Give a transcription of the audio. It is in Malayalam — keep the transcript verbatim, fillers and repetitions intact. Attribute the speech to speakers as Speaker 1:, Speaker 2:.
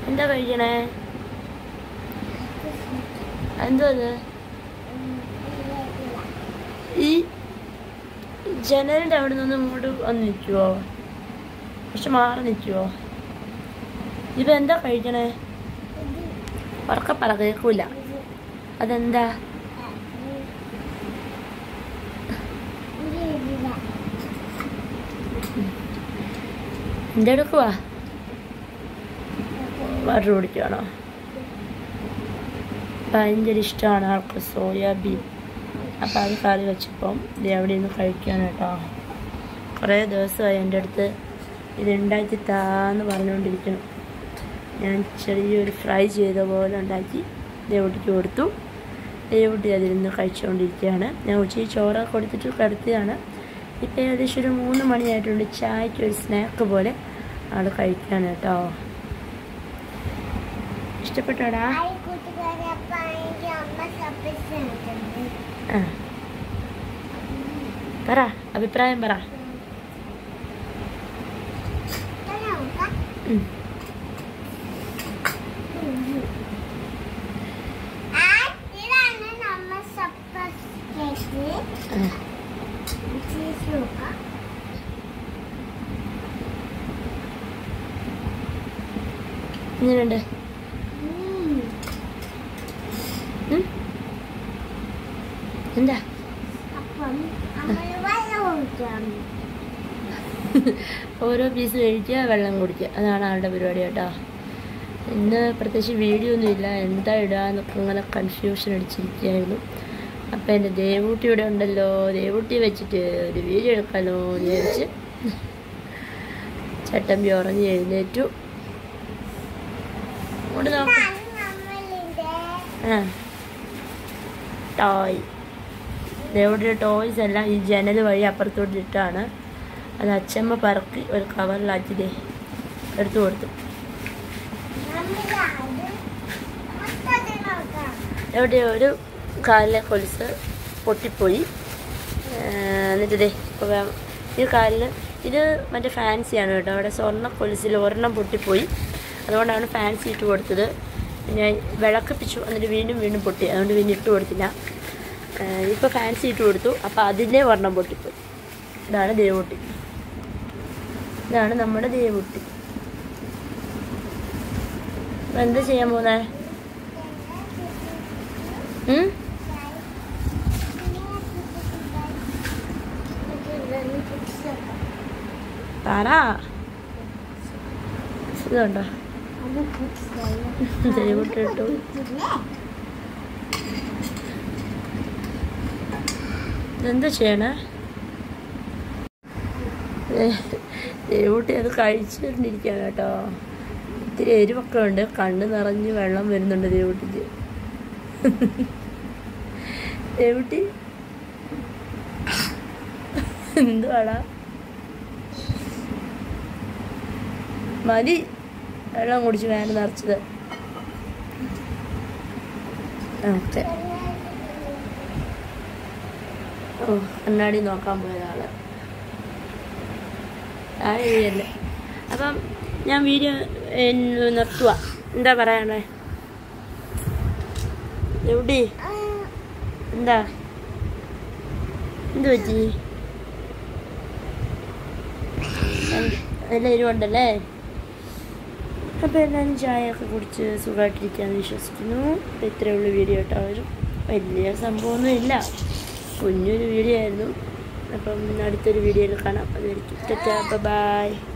Speaker 1: എന്താ കഴിക്കണേ? എന്തോ അത്? ഈ ജനലിൻ്റെ അവിടെ നിന്ന് ഇങ്ങോട്ട് വന്ന് നിൽക്കുവോ? പക്ഷെ മാറി നിൽക്കുവോ? ഇപ്പം എന്താ കഴിക്കണേ? ഉറക്കപ്പറ കേൾക്കൂല. അതെന്താ? എന്തെടുക്കുവാ? വാട്ടർ കുടിക്കുകയാണോ? ഭയങ്കര ഇഷ്ടമാണ് ആൾക്ക് സോയാബീൻ. അപ്പം അത് കറി വെച്ചപ്പം ഇത് എവിടെ നിന്ന് കഴിക്കാൻ കേട്ടോ. കുറേ ദിവസമായി എൻ്റെ അടുത്ത് ഇത് ഉണ്ടാക്കി താന്ന് പറഞ്ഞുകൊണ്ടിരിക്കണം. ഞാൻ ചെറിയൊരു ഫ്രൈ ചെയ്ത പോലെ ഉണ്ടാക്കി ദേവുട്ടിക്ക് കൊടുത്തു. ദേവുട്ടി അതിലിരുന്ന് കഴിച്ചുകൊണ്ടിരിക്കുകയാണ്. ഞാൻ ഉച്ചയ്ക്ക് ചോറൊക്കെ കൊടുത്തിട്ട് കിടത്തിയാണ്. ഇപ്പം ഏകദേശം ഒരു മൂന്ന് മണിയായിട്ടുണ്ട്. ചായക്ക് ഒരു സ്നാക്ക് പോലെ ആൾ കഴിക്കാൻ കേട്ടോ. ഇഷ്ടപ്പെട്ടോടാ? ആ പറ, അഭിപ്രായം പറ. എങ്ങനെയുണ്ട്? എന്താ ഓരോ പീസ് കഴിക്കുക, വെള്ളം കുടിക്കുക, അതാണ് ആളുടെ പരിപാടി കേട്ടോ. ഇന്ന് പ്രത്യേകിച്ച് വീഡിയോ ഒന്നും ഇല്ല. എന്താ ഇടാന്നൊക്കെ ഇങ്ങനെ കൺഫ്യൂഷൻ അടിച്ചിരിക്കുകയായിരുന്നു. അപ്പം എൻ്റെ ദേവൂട്ടി ഇവിടെ ഉണ്ടല്ലോ, ദേവൂട്ടി വെച്ചിട്ട് ഒരു വീഡിയോ എടുക്കാമല്ലോ എന്ന് വിചാരിച്ച് ചട്ടമ്പി ഉറങ്ങി എഴുന്നേറ്റു. അങ്ങോട്ട് നോക്കാം. ആ ടോയ് ദേവുട്ടിയുടെ ടോയ്സ് എല്ലാം ഈ ജനൽ വഴി അപ്പുറത്തോട്ട് ഇട്ടാണ്. അത് അച്ഛമ്മ പറക്കി ഒരു കവറിലാക്കി ദേ എടുത്തു കൊടുത്തു. എവിടെ ഒരു കാലിലെ കൊലുസ് പൊട്ടിപ്പോയി. എന്നിട്ട് ദേ ഇപ്പോൾ ഈ കാലിൽ ഇത് മറ്റേ ഫാൻസിയാണ് കേട്ടോ. അവിടെ സ്വർണ്ണ കൊലുസിൽ ഒരെണ്ണം പൊട്ടിപ്പോയി. അതുകൊണ്ടാണ് ഫാൻസി ഇട്ട് കൊടുത്തത്. ഞാൻ വിളക്കിപ്പിച്ചു, എന്നിട്ട് വീണ്ടും വീണ്ടും പൊട്ടി. അതുകൊണ്ട് പിന്നെ ഇട്ട് കൊടുത്തില്ല. ഇപ്പോൾ ഫാൻസി ഇട്ട് കൊടുത്തു. അപ്പോൾ അതിൻ്റെ ഒരെണ്ണം പൊട്ടിപ്പോയി. ഇതാണ് ദേവൂട്ടി. ഇതാണ് നമ്മുടെ ദേവൂട്ടി. എന്താ ചെയ്യാൻ പോകുന്നേ? പറ. ഇതുണ്ടോ ദേവൂട്ടി ഇട്ടു. എന്താ ചെയ്യണേ? ദേവൂട്ടി അത് കഴിച്ചുകൊണ്ടിരിക്കുകയാണ് കേട്ടോ. ഇത്തിരി എരിവൊക്കെ ഉണ്ട്. കണ്ണ് നിറഞ്ഞ് വെള്ളം വരുന്നുണ്ട് ദേവൂട്ടിക്ക്. ദേവൂട്ടി എന്തുവാടാ? മതി വെള്ളം കുടിച്ച് വേണ്ട നിറച്ചത്. ഓക്കെ. ഓ കണ്ണാടി നോക്കാൻ പോയതാണ്. ആ എഴുതിയല്ലേ. അപ്പം ഞാൻ വീഡിയോ നിർത്തുക. എന്താ പറയാണേ എവിടെ? എന്താ എന്ത് പറ്റി? നല്ല എരിവുണ്ടല്ലേ? അപ്പോൾ എല്ലാവരും ചായയൊക്കെ കുടിച്ച് സുഖമായിട്ടിരിക്കാമെന്ന് വിശ്വസിക്കുന്നു. അപ്പോൾ ഇത്രയേ ഉള്ളൂ വീഡിയോ കേട്ടോ. ഒരു വലിയ സംഭവമൊന്നുമില്ല, കുഞ്ഞൊരു വീഡിയോ ആയിരുന്നു. അപ്പം അടുത്തൊരു വീഡിയോയിൽ കാണാം. അതായിരിക്കും. Tata, by.